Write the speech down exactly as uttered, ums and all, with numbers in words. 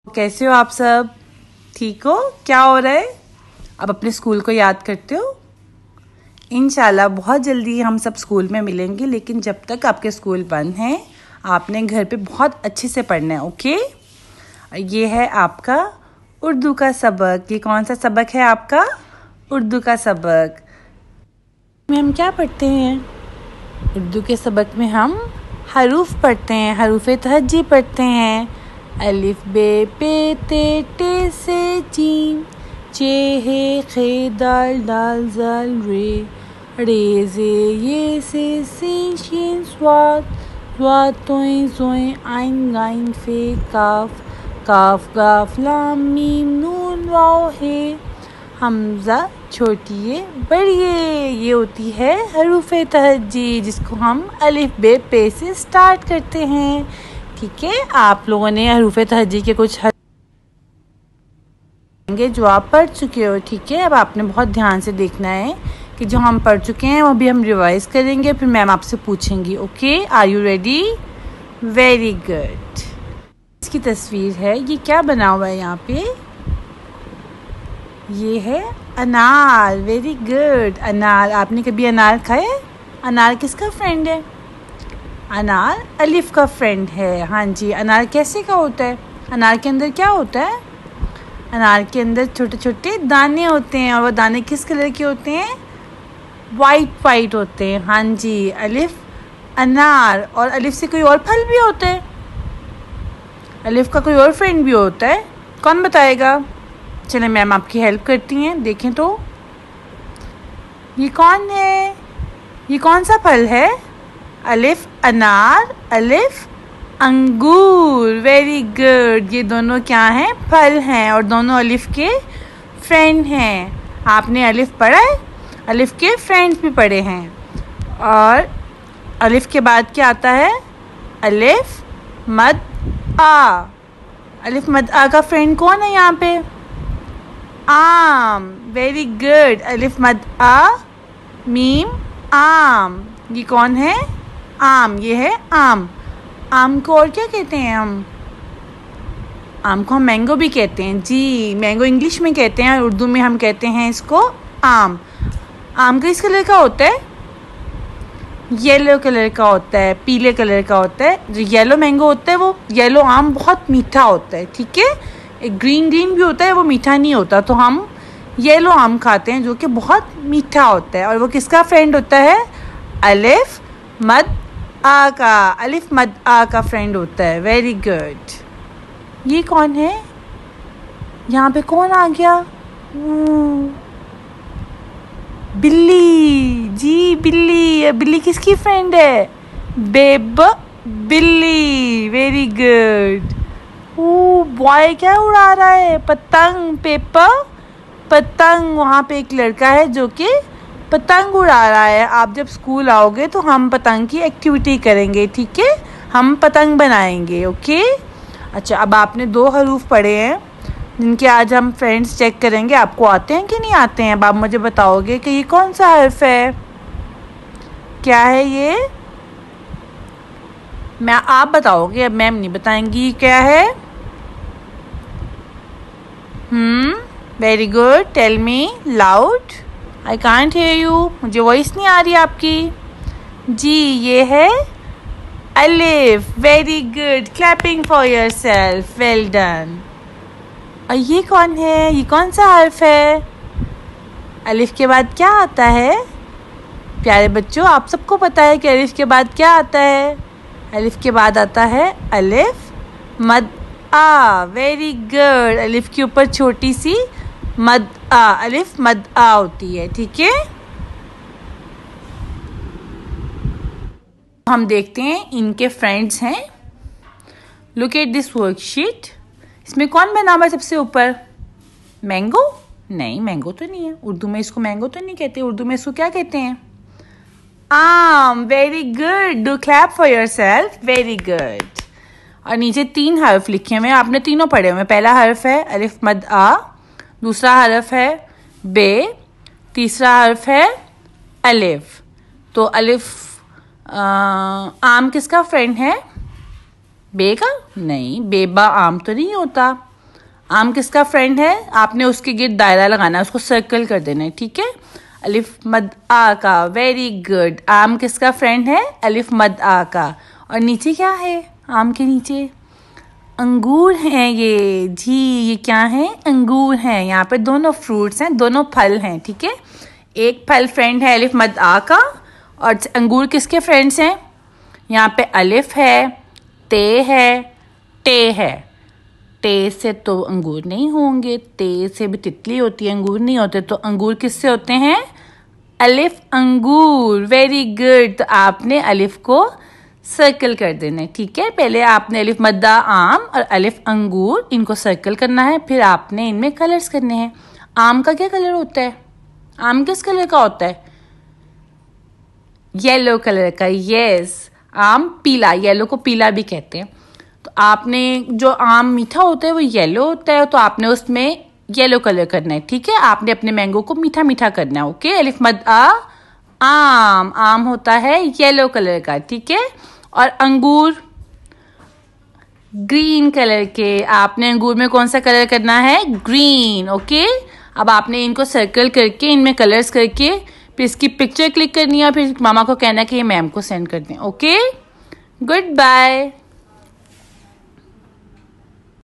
कैसे हो आप सब? ठीक हो? क्या हो रहा है? अब अपने स्कूल को याद करते हो? इंशाल्लाह बहुत जल्दी हम सब स्कूल में मिलेंगे, लेकिन जब तक आपके स्कूल बंद हैं आपने घर पे बहुत अच्छे से पढ़ना है। ओके, ये है आपका उर्दू का सबक। ये कौन सा सबक है आपका? उर्दू का सबक में हम क्या पढ़ते हैं? उर्दू के सबक में हम हरूफ पढ़ते हैं, हरूफ तहज्जी पढ़ते हैं। अलिफ बे पे ते टे से जीम, चे हे खे दाल दाल जाल रे, रे जे ये से सीन शीन स्वाद, स्वाद तोय जोय आइन गाइन फे काफ, काफ गाफ लाम मीम नून वाव हे, हमजा छोटी ये बड़ी ये। ये होती है हरूफ तहज्जी, जिसको हम अलिफ बे पे से स्टार्ट करते हैं। ठीक है, आप लोगों ने हरूफ तहज्जी के कुछ होंगे जो आप पढ़ चुके हो। ठीक है, अब आपने बहुत ध्यान से देखना है कि जो हम पढ़ चुके हैं वो भी हम रिवाइज करेंगे, फिर मैम आपसे पूछेंगी। Okay, are you ready? Very good. इसकी तस्वीर है, ये क्या बना हुआ है यहाँ पे? ये है अनार। वेरी गुड, अनार। आपने कभी अनार खाया? अनार किसका फ्रेंड है? अनार अलिफ का फ्रेंड है। हाँ जी, अनार कैसे का होता है? अनार के अंदर क्या होता है? अनार के अंदर छोटे छोटे दाने होते हैं, और वो दाने किस कलर के होते हैं? वाइट वाइट होते हैं। हाँ जी, अलिफ अनार। और अलिफ से कोई और फल भी होता है? अलिफ का कोई और फ्रेंड भी होता है? कौन बताएगा? चले मैम आपकी हेल्प करती हैं। देखें तो ये कौन है? ये कौन सा फल है? अलिफ अनार, अलिफ अंगूर। Very good. ये दोनों क्या हैं? फल हैं, और दोनों अलिफ के फ्रेंड हैं। आपने अलिफ पढ़ा है? अलिफ के फ्रेंड्स भी पढ़े हैं। और अलिफ के बाद क्या आता है? अलिफ मद आ। अलिफ मद आ का फ्रेंड कौन है यहाँ पे? आम। Very good. अलिफ मद आ मीम आम। ये कौन है? आम। ये है आम। आम को और क्या कहते हैं हम? आम को हम मैंगो भी कहते हैं। जी, मैंगो इंग्लिश में कहते हैं, उर्दू में हम कहते हैं इसको आम। आम किस कलर का होता है? येलो कलर का होता है, पीले कलर का होता है। जो येलो मैंगो होता है वो येलो आम बहुत मीठा होता है। ठीक है, एक ग्रीन ग्रीन भी होता है, वो मीठा नहीं होता, तो हम येलो आम खाते हैं जो कि बहुत मीठा होता है। और वो किसका फ्रेंड होता है? अलिफ मद आ का। अलिफ मद आ का फ्रेंड होता है। Very good. ये कौन है? यहाँ पे कौन आ गया? बिल्ली। जी, बिल्ली। बिल्ली किसकी फ्रेंड है? बेब बिल्ली। Very good. ओ बॉय क्या उड़ा रहा है? पतंग। पेपर पतंग। वहाँ पे एक लड़का है जो कि पतंग उड़ा रहा है। आप जब स्कूल आओगे तो हम पतंग की एक्टिविटी करेंगे। ठीक है, हम पतंग बनाएंगे। ओके, अच्छा, अब आपने दो हरूफ पढ़े हैं जिनके आज हम फ्रेंड्स चेक करेंगे। आपको आते हैं कि नहीं आते हैं? अब आप मुझे बताओगे कि ये कौन सा हर्फ है? क्या है ये? मैं आप बताओगे, अब मैम नहीं बताएंगी। क्या है? Hmm very good. Tell me loud. I can't hear you. मुझे वॉइस नहीं आ रही आपकी। जी, ये है अलिफ। Very good. Clapping for yourself. Well done. और ये कौन है? ये कौन सा हर्फ है? अलिफ के बाद क्या आता है? प्यारे बच्चों, आप सबको पता है कि अलिफ के बाद क्या आता है? अलिफ के बाद आता है अलिफ मद आ। Very good. अलिफ के ऊपर छोटी सी मद आ, अलिफ मद आ होती है। ठीक है, हम देखते हैं इनके फ्रेंड्स हैं। Look at this worksheet. इसमें कौन बना हुआ है सबसे ऊपर? मैंगो? नहीं, मैंगो तो नहीं है। उर्दू में इसको मैंगो तो नहीं कहते। उर्दू में इसको क्या कहते हैं? आम। Very good. Do clap for yourself. Very good. और नीचे तीन हर्फ लिखे हुए हैं, आपने तीनों पढ़े हुए हैं। पहला हर्फ है अलिफ मद आ, दूसरा हर्फ है बे, तीसरा हर्फ है अलिफ। तो अलिफ आ, आम किसका फ्रेंड है? बे का? नहीं, बेबा आम तो नहीं होता। आम किसका फ्रेंड है? आपने उसके गिर्द दायरा लगाना है, उसको सर्कल कर देना है, ठीक है। अलिफ मद आ का, वेरी गुड। आम किसका फ्रेंड है? अलिफ मद आ का। और नीचे क्या है? आम के नीचे अंगूर हैं ये जी। ये क्या है? अंगूर हैं। यहाँ पे दोनों फ्रूट्स हैं, दोनों फल हैं, ठीक है। एक फल फ्रेंड है अलिफ मद आ का, और अंगूर किसके फ्रेंड्स हैं? यहाँ पे अलिफ है, ते है, टे है। टे से तो अंगूर नहीं होंगे, ते से भी तितली होती है, अंगूर नहीं होते। तो अंगूर किससे होते हैं? अलिफ अंगूर। Very good. तो आपने अलिफ को सर्कल कर देना है, ठीक है। पहले आपने अलिफ मद्दा आम और अलिफ अंगूर, इनको सर्कल करना है, फिर आपने इनमें कलर्स करने हैं। आम का क्या कलर होता है? आम किस कलर का होता है? येलो कलर का। यस, आम पीला, येलो को पीला भी कहते हैं। तो आपने जो आम मीठा होता है वो येलो होता है, तो आपने उसमें येलो कलर करना है, ठीक है। आपने अपने मैंगो को मीठा मीठा करना है, ओके। अलिफ मद आ आम, आम होता है येलो कलर का, ठीक है। और अंगूर ग्रीन कलर के। आपने अंगूर में कौन सा कलर करना है? Green, okay. अब आपने इनको सर्कल करके, इनमें कलर्स करके, फिर इसकी पिक्चर क्लिक करनी है, फिर मामा को कहना है कि ये मैम को सेंड कर दें, ओके। Good bye.